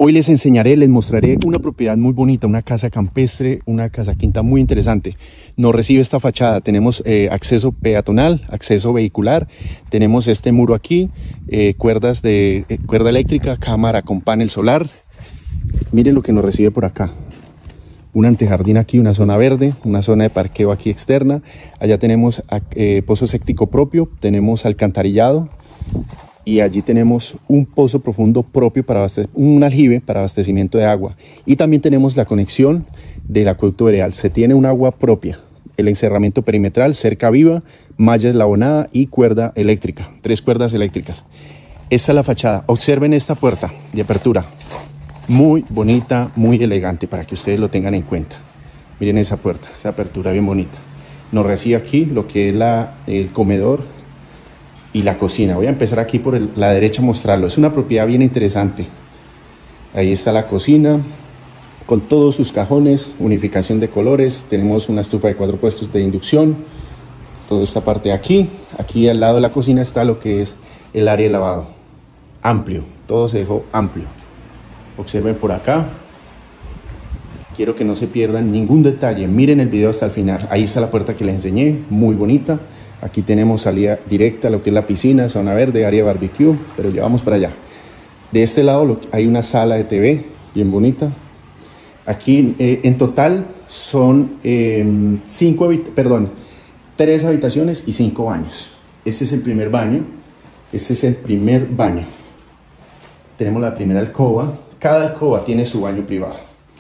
Hoy les enseñaré, les mostraré una propiedad muy bonita, una casa campestre, una casa quinta muy interesante. Nos recibe esta fachada, tenemos acceso peatonal, acceso vehicular, tenemos este muro aquí, cuerda eléctrica, cámara con panel solar. Miren lo que nos recibe por acá. Un antejardín aquí, una zona verde, una zona de parqueo aquí externa. Allá tenemos pozo séptico propio, tenemos alcantarillado. Y allí tenemos un pozo profundo propio para un aljibe para abastecimiento de agua. Y también tenemos la conexión del acueducto veredal. Se tiene un agua propia, el encerramiento perimetral, cerca viva, malla eslabonada y cuerda eléctrica. 3 cuerdas eléctricas. Esta es la fachada. Observen esta puerta de apertura. Muy bonita, muy elegante para que ustedes lo tengan en cuenta. Miren esa puerta, esa apertura bien bonita. Nos recibe aquí lo que es el comedor y la cocina. Voy a empezar aquí por la derecha a mostrarlo. Es una propiedad bien interesante. Ahí está la cocina con todos sus cajones, unificación de colores. Tenemos una estufa de 4 puestos de inducción. Toda esta parte de aquí. Aquí al lado de la cocina está lo que es el área de lavado. Amplio, todo se dejó amplio. Observen por acá. Quiero que no se pierdan ningún detalle. Miren el video hasta el final. Ahí está la puerta que les enseñé, muy bonita. Aquí tenemos salida directa a lo que es la piscina, zona verde, área de barbecue, pero ya vamos para allá. De este lado hay una sala de TV bien bonita. Aquí en total son 3 habitaciones y 5 baños. Este es el primer baño. Tenemos la primera alcoba. Cada alcoba tiene su baño privado.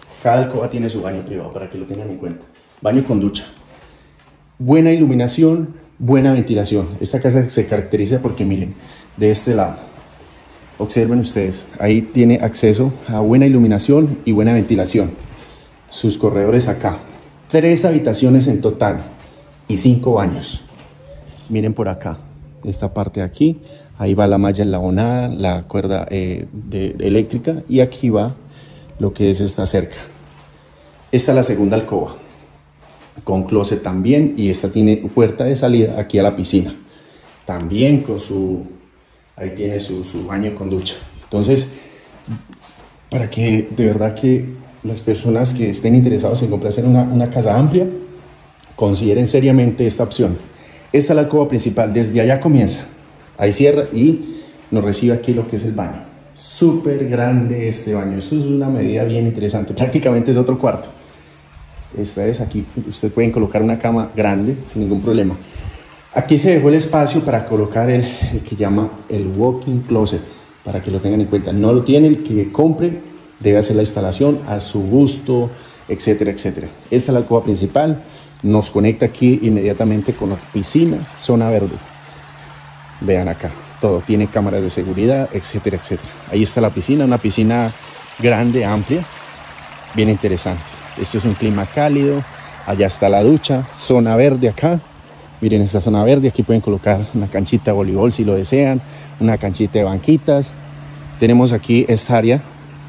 Para que lo tengan en cuenta. Baño con ducha. Buena iluminación. Buena ventilación. Esta casa se caracteriza porque miren, de este lado, observen ustedes, ahí tiene acceso a buena iluminación y buena ventilación. Sus corredores acá. 3 habitaciones en total y 5 baños. Miren por acá, esta parte de aquí, ahí va la malla eslabonada, la cuerda eléctrica y aquí va lo que es esta cerca. Esta es la segunda alcoba. Con closet también, y esta tiene puerta de salida aquí a la piscina también con ahí tiene su baño con ducha. Entonces, para que de verdad que las personas que estén interesadas en comprarse una casa amplia consideren seriamente esta opción. Esta es la alcoba principal, desde allá comienza, ahí cierra y nos recibe aquí lo que es el baño. Súper grande este baño, esto es una medida bien interesante, prácticamente es otro cuarto. Esta es aquí, ustedes pueden colocar una cama grande sin ningún problema. Aquí se dejó el espacio para colocar el que llama el walk-in closet, para que lo tengan en cuenta. No lo tiene, el que compre debe hacer la instalación a su gusto, etcétera, etcétera. Esta es la alcoba principal, nos conecta aquí inmediatamente con la piscina, zona verde. Vean acá, todo tiene cámaras de seguridad, etcétera, etcétera. Ahí está la piscina, una piscina grande, amplia, bien interesante. Esto es un clima cálido, allá está la ducha, zona verde acá. Miren esta zona verde, aquí pueden colocar una canchita de voleibol si lo desean, una canchita de banquitas. Tenemos aquí esta área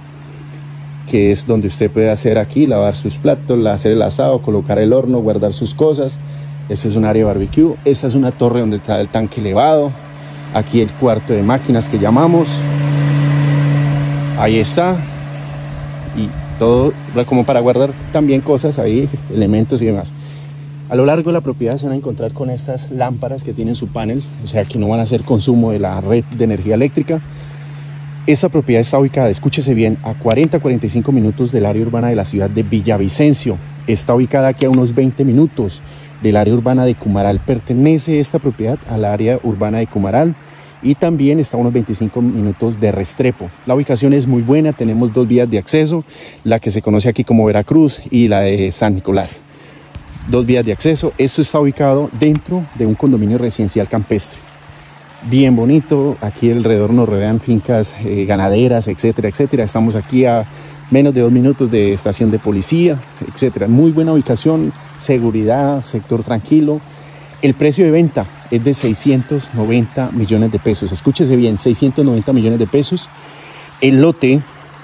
que es donde usted puede hacer aquí, lavar sus platos, hacer el asado, colocar el horno, guardar sus cosas. Este es un área de barbecue, esta es una torre donde está el tanque elevado. Aquí el cuarto de máquinas que llamamos. Ahí está. Y todo como para guardar también cosas ahí, elementos y demás. A lo largo de la propiedad se van a encontrar con estas lámparas que tienen su panel, o sea que no van a hacer consumo de la red de energía eléctrica. Esta propiedad está ubicada, escúchese bien, a 40-45 minutos del área urbana de la ciudad de Villavicencio. Está ubicada aquí a unos 20 minutos del área urbana de Cumaral. Pertenece esta propiedad al área urbana de Cumaral. Y también está a unos 25 minutos de Restrepo. La ubicación es muy buena, tenemos 2 vías de acceso, la que se conoce aquí como Veracruz y la de San Nicolás. 2 vías de acceso. Esto está ubicado dentro de un condominio residencial campestre. Bien bonito, aquí alrededor nos rodean fincas ganaderas, etcétera, etcétera. Estamos aquí a menos de 2 minutos de estación de policía, etcétera. Muy buena ubicación, seguridad, sector tranquilo. El precio de venta es de 690 millones de pesos. Escúchese bien, 690 millones de pesos. El lote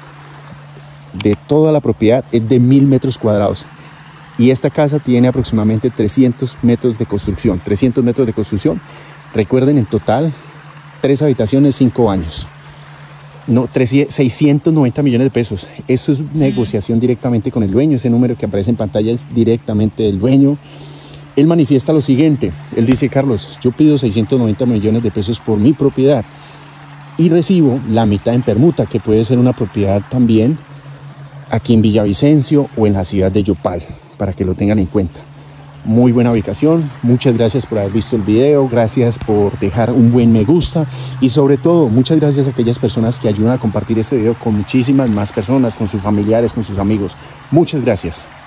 de toda la propiedad es de 1000 metros cuadrados. Y esta casa tiene aproximadamente 300 metros de construcción. 300 metros de construcción. Recuerden, en total, 3 habitaciones, 5 baños. No, 690 millones de pesos. Eso es negociación directamente con el dueño. Ese número que aparece en pantalla es directamente del dueño. Él manifiesta lo siguiente. Él dice: Carlos, yo pido 690 millones de pesos por mi propiedad y recibo la mitad en permuta, que puede ser una propiedad también aquí en Villavicencio o en la ciudad de Yopal, para que lo tengan en cuenta. Muy buena ubicación. Muchas gracias por haber visto el video, gracias por dejar un buen me gusta y sobre todo muchas gracias a aquellas personas que ayudan a compartir este video con muchísimas más personas, con sus familiares, con sus amigos. Muchas gracias.